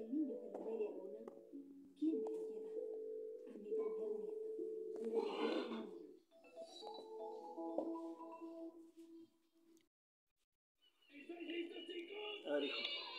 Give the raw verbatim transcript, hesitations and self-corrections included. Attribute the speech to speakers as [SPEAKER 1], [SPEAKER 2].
[SPEAKER 1] el niño de la media luna, ¿quién me lo lleva? A mi primer nieto.
[SPEAKER 2] A ver, hijo.